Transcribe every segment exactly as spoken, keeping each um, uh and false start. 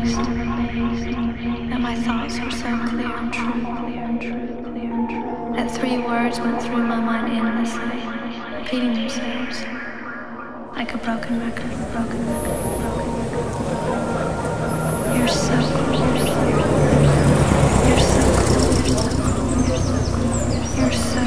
amazed that my thoughts were so clear and true. That three words went through my mind endlessly, repeating themselves like a broken record, broken record, broken record. You're so close. You're so close. You're so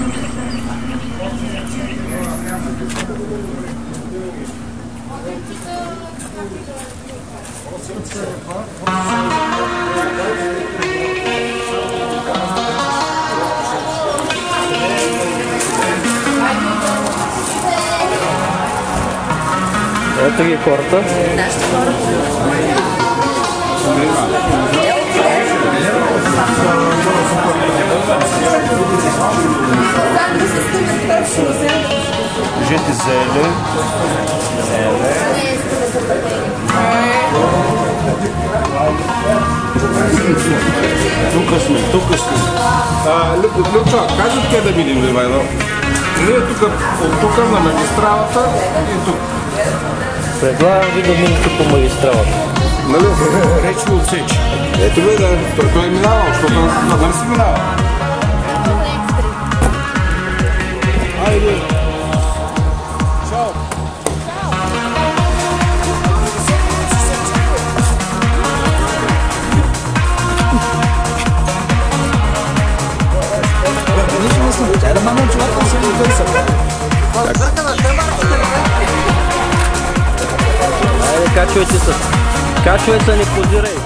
Ето ги хората. Жете зеле. Тук сме, тук сме. Любчо, кажи къде да видим, Ивайло? Ние тук, от тук на магистралата и тук. Предлагам ви да минете по магистралата. Нали? Речи отсечи. Ето бе, да. Той, той е минавал, защото нали си минава? Айде. Чао. Era uma motivação de dança. Айде, качвайте се. Качвай се, не позирай.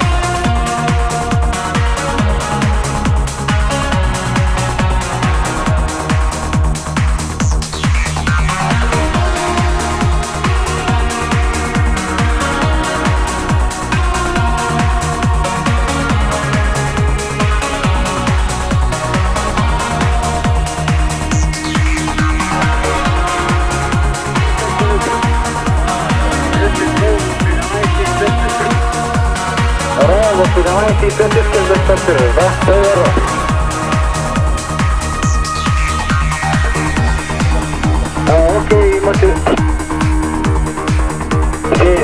дванайсет и пет искаш да стартираш, да? Това е верно. А, окей, имате... Окей.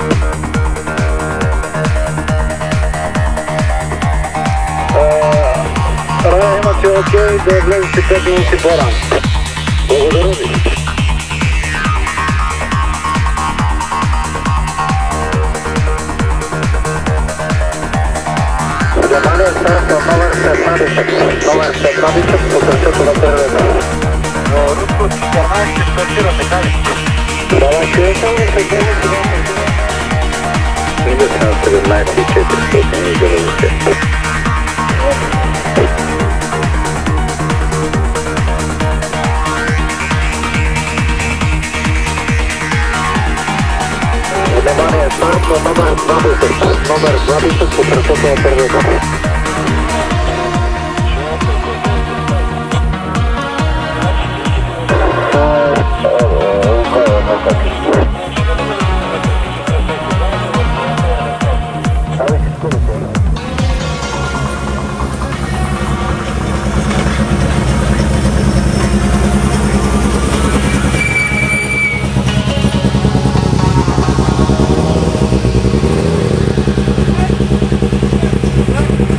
Рая, имате окей да влезете пет минути по-рано. Благодаря ви. Внимание, старт от номер седемнадесет. Номер седемнадесет по сърцето на терена. Руско четиринайсет стартира, така ли? Давай, че е само седемнадесет. Минус на седемнайсет четиристотин и деветдесет. Внимание, старт от номер двадесет. Номер двадесет по сърцето на терена. Thank you.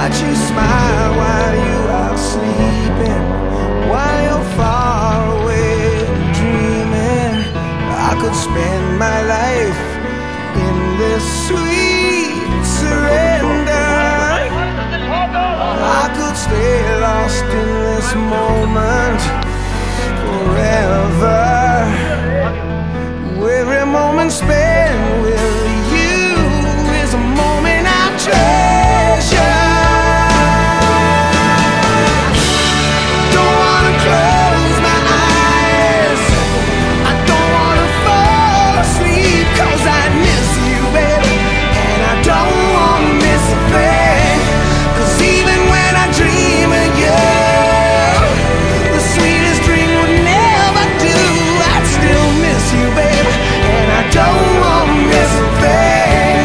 watch you smile while you are sleeping, while you're far away dreaming. I could spend my life in this sweet surrender. I could stay lost in this moment forever. Every moment spent with you is a moment I treasure. Don't wanna close my eyes, I don't wanna fall asleep, 'cause I miss you, baby, and I don't wanna miss a thing. 'Cause even when I dream of you, the sweetest dream would never do. I'd still miss you, baby, and I don't wanna miss a thing.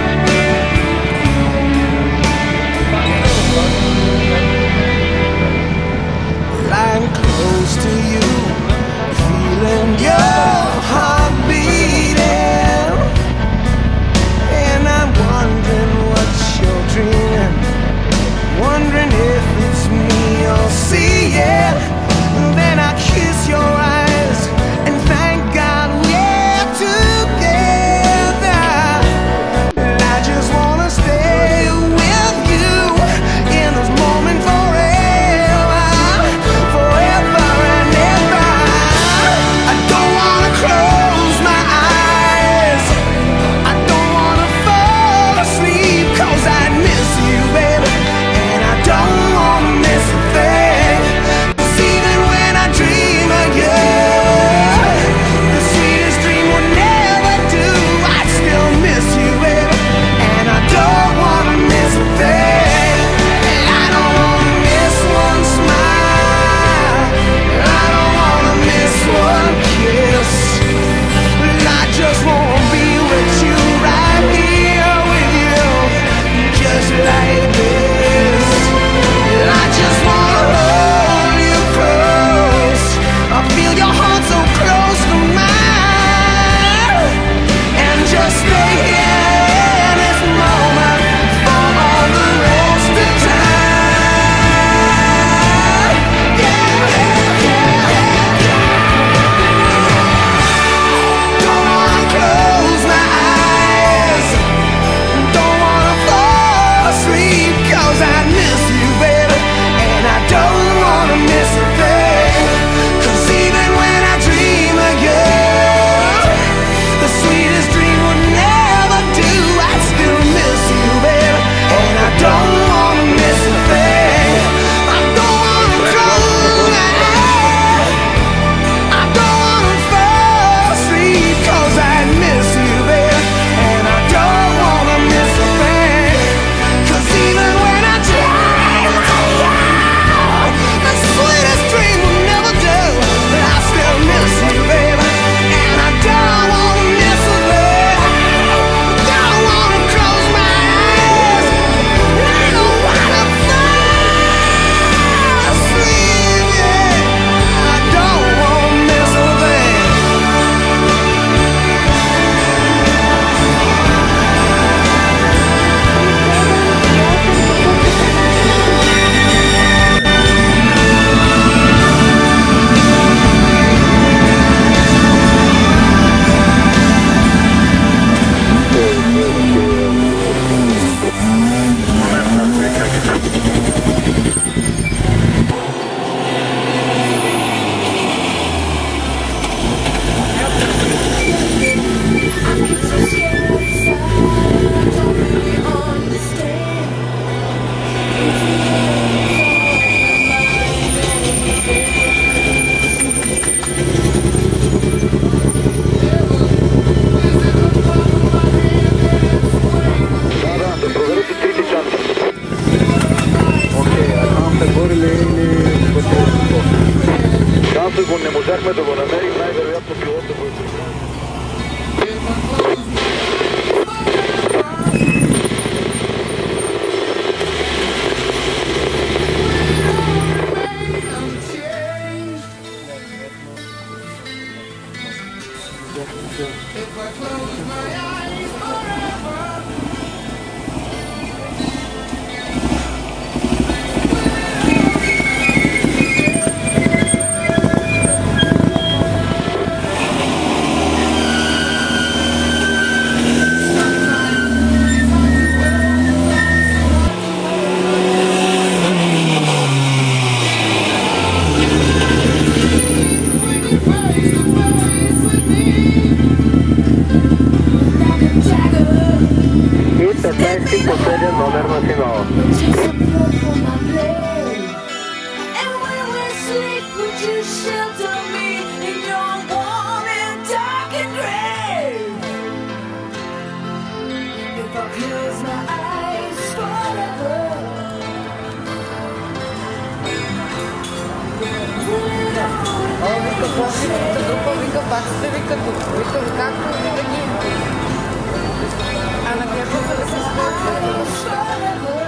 Lying close to you, feeling your heart beating, and I'm wondering what you're dreaming, wondering if it's me you're seeing. And then I kiss your eyes and thank God we're together. And I just wanna stay with you in this moment forever, forever and ever. I don't wanna close my eyes, I don't wanna fall asleep, 'cause I miss you, baby, and I don't wanna miss a thing. 'Cause even when I dream of you, the sweetest dream would never do. I'd still miss you, baby, and I don't wanna miss a thing. And I don't wanna miss one smile, I don't wanna miss one kiss, but I just wanna be with you, right here with you, just like this. And I just wanna hold you close, I feel your heart so close to mine, and just stay here in this moment for all the rest of time. Yeah, yeah, yeah, yeah. Don't wanna close my eyes, don't wanna fall asleep, 'cause I miss you, baby, and I don't wanna miss a thing. 'Cause even when I dream of you, the sweetest dream would never do. I'd still miss you, baby, and I don't wanna miss a thing. I don't wanna close my eyes, I don't wanna fall asleep, 'cause I miss you, baby, and I don't wanna miss a thing. 'Cause even when I dream of you, the sweetest dream will never do. But I still miss you, baby, and I don't wanna miss a thing. Don't wanna close my eyes, I don't wanna fall asleep, yeah. I don't wanna miss a thing. Ако не можахме да го намерим, най-вероятно пилота го е If I close my eyes forever, десетнайсети, последен номер на финала. О, вика, после вика, група, вика, пак сте вика, вика, както винаги. А на която да се спортва?